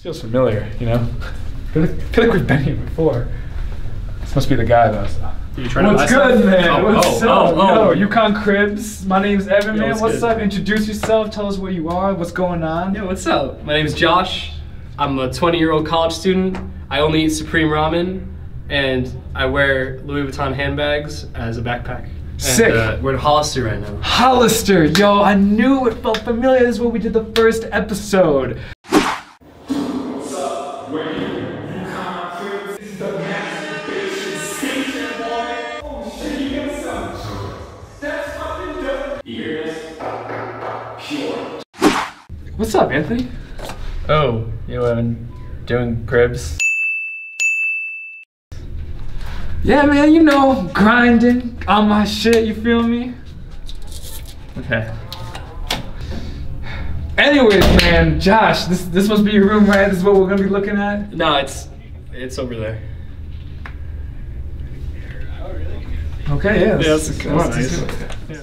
Feels familiar, you know? I feel like we've been here before. This must be the guy though. So. What's good, man? What's up? Yo, UConn Cribs. My name's Evan, man. What's up? Introduce yourself. Tell us where you are. What's going on? Yo, what's up? My name's Josh. I'm a 20-year-old college student. I only eat Supreme Ramen, and I wear Louis Vuitton handbags as a backpack. Sick. And, we're in Hollister right now. Hollister, yo, I knew it felt familiar. This is where we did the first episode. What's up? We're here. UConn Cribs. This is the masturbation station, boy. Oh shit, you got some. That's fucking dope. You hear this? Pure. What's up, Anthony? Oh, you doing cribs? Yeah, man, you know, grinding on my shit, you feel me? Okay. Anyways, man, Josh, this must be your room, right? This is what we're gonna be looking at? No, it's over there. Okay, yeah. That's nice. Yeah.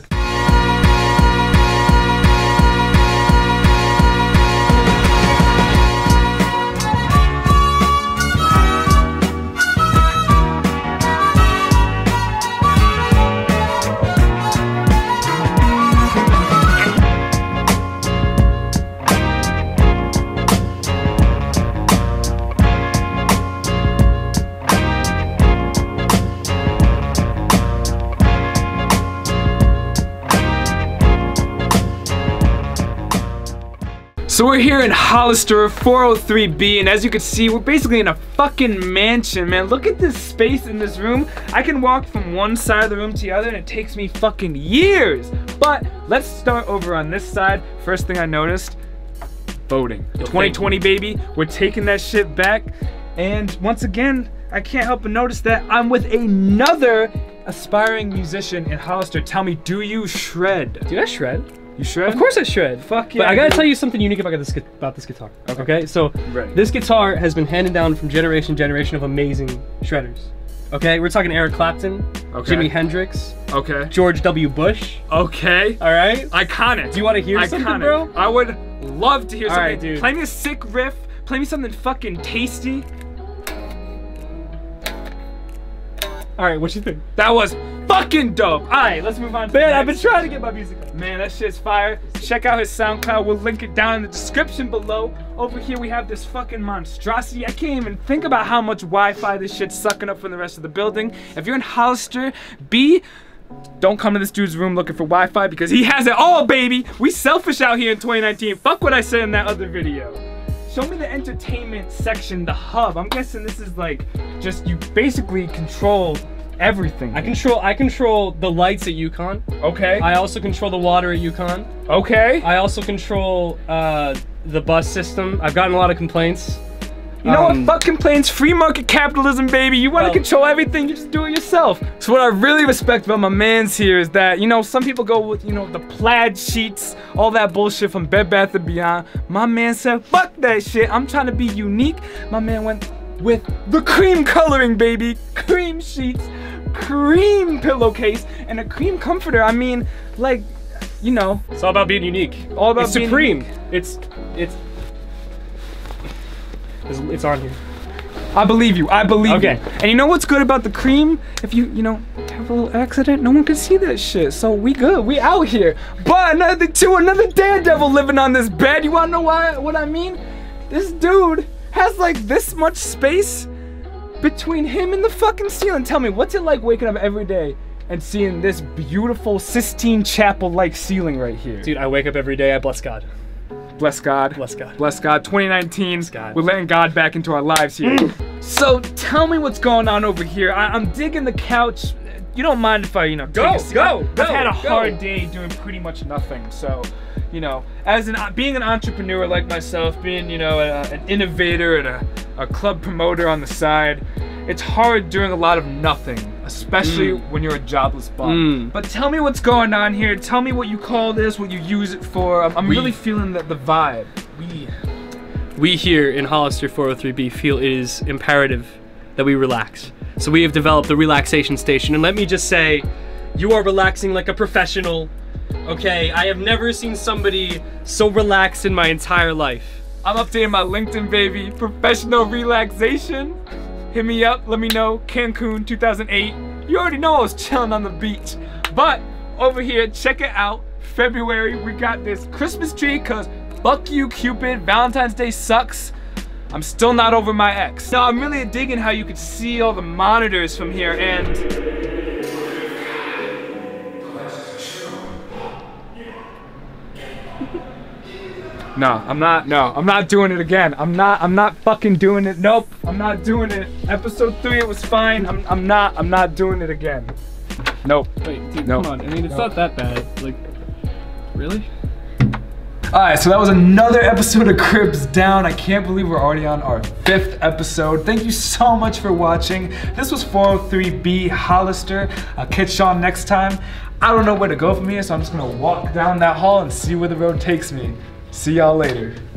So we're here in Hollister 403B, and as you can see, we're basically in a fucking mansion, man. Look at this space in this room. I can walk from one side of the room to the other, and it takes me fucking years. But let's start over on this side. First thing I noticed, voting. 2020, baby. We're taking that shit back. And once again, I can't help but notice that I'm with another aspiring musician in Hollister. Tell me, do you shred? Do I shred? You shred? Of course I shred. Fuck yeah. But I gotta tell you something unique about this guitar. Okay? So this guitar has been handed down from generation to generation of amazing shredders. Okay? We're talking Eric Clapton, Jimi Hendrix, George W. Bush. Okay. Alright? Iconic. Do you want to hear something, bro? I would love to hear something. Alright, dude. Play me a sick riff. Play me something fucking tasty. Alright, what you think? That was fucking dope. Alright, let's move on to Man, the I've been next. trying to get my music out. Man, that shit's fire. Check out his SoundCloud. We'll link it down in the description below. Over here we have this fucking monstrosity. I can't even think about how much Wi-Fi this shit's sucking up from the rest of the building. If you're in Hollister, don't come to this dude's room looking for Wi-Fi because he has it all, baby. We selfish out here in 2019. Fuck what I said in that other video. Show me the entertainment section, the hub. I'm guessing this is like, just you basically control everything. I control the lights at UConn. Okay. I also control the water at UConn. Okay. I also control the bus system. I've gotten a lot of complaints. You know what? Fuck complaints. Free market capitalism, baby. You want to control everything, you just do it yourself. So what I really respect about my mans here is that, you know, some people go with, you know, the plaid sheets, all that bullshit from Bed Bath & Beyond. My man said, fuck that shit. I'm trying to be unique. My man went with the cream coloring, baby. Cream sheets, cream pillowcase, and a cream comforter. I mean, like, you know. It's all about being unique. All about it's being supreme. Unique. It's on here. I believe you. I believe you. Okay. And you know what's good about the cream? If you know, have a little accident, no one can see that shit. So we good. We out here. But another daredevil living on this bed. You wanna know what I mean? This dude has like this much space between him and the fucking ceiling. Tell me, what's it like waking up every day and seeing this beautiful Sistine Chapel-like ceiling right here? Dude, I wake up every day, I bless God. Bless God. Bless God. Bless God. 2019. Bless God. We're letting God back into our lives here. So tell me what's going on over here. I'm digging the couch. You don't mind if I, you know, take a seat? I've had a hard day doing pretty much nothing. So, you know, as being an entrepreneur like myself, being, you know, an innovator and a club promoter on the side, it's hard doing a lot of nothing, especially when you're a jobless bum. But tell me what's going on here. Tell me what you call this, what you use it for. I'm really feeling the vibe. We here in Hollister 403B feel it is imperative that we relax. So we have developed the relaxation station, and let me just say, you are relaxing like a professional, okay? I have never seen somebody so relaxed in my entire life. I'm updating my LinkedIn, baby. Professional relaxation. Hit me up, let me know. Cancun 2008. You already know I was chilling on the beach. But over here, check it out. February, we got this Christmas tree, cause fuck you, Cupid. Valentine's Day sucks. I'm still not over my ex. Now, I'm really digging how you could see all the monitors from here, and No, I'm not doing it again. I'm not fucking doing it. Nope, I'm not doing it. Episode 3, it was fine. I'm not doing it again. Nope. Wait, dude, come on. I mean, it's not that bad. Like, really? Alright, so that was another episode of Cribs Down. I can't believe we're already on our 5th episode. Thank you so much for watching. This was 403B Hollister. I'll catch y'all next time. I don't know where to go from here, so I'm just gonna walk down that hall and see where the road takes me. See y'all later.